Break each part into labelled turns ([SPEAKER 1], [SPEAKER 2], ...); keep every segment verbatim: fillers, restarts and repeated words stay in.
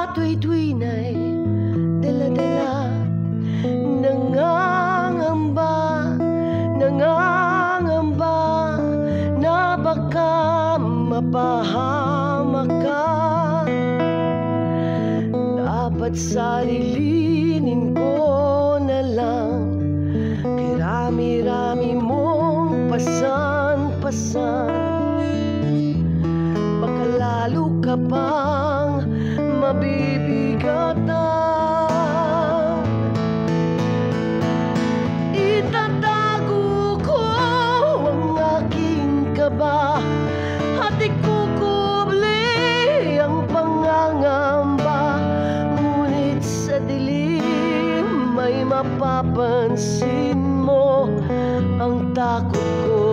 [SPEAKER 1] tuwi-tuwi na'y dala-dala. Nangangamba, nangangamba na baka mapahamak ka. Dapat salilinin ko na lang kirami-rami mong pasan-pasan. Baka lalo ka pang mabibigatan. Itatago ko ang aking kaba at ikukubli ang pangangamba. Ngunit sa dilim may mapapansin mo ang takot ko.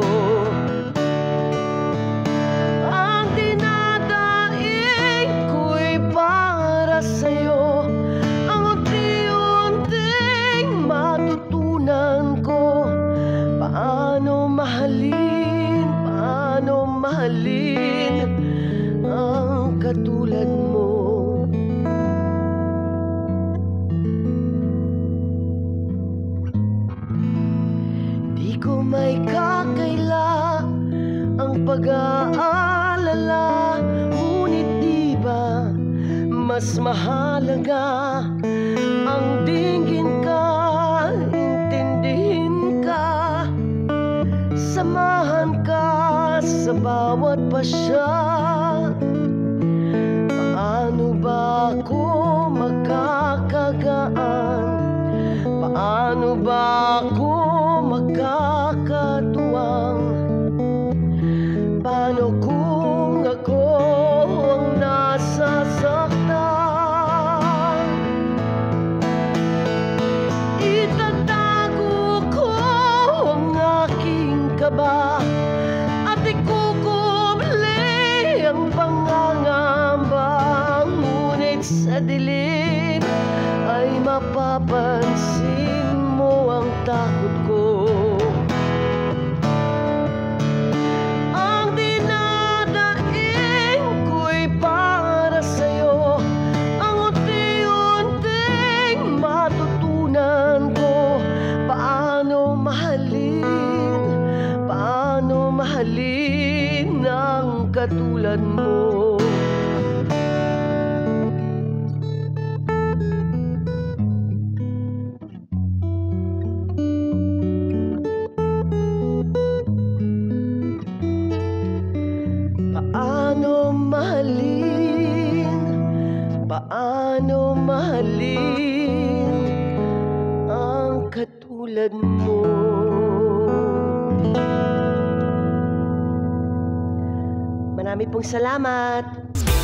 [SPEAKER 1] Ang dinadaig ko'y para sa'yo, ang unti-unting matutunan ko. Paano mahalin, paano mahalin ang katulad mo. Di ko may kakaila ang pag-aalala, ngunit di ba mas mahalaga ang dinggin ka, intindihin ka, samahan ka sa bawat pasya. Paano ba ako magkakagaan? Paano ba ako magkakatuwang? Paano kung ako ang nasasaktan? Itatago ko ang aking kaba at ikukubli ang pangangamba. Ngunit sa dilim ay mapapansin mo ang takot ko. Ang dinadaig ko'y para sa'yo, ang unti-unting matutunan ko. Paano mahalin, paano mahalin ang katulad mo. Paano mahalin, paano mahalin ang katulad mo. Marami pong salamat.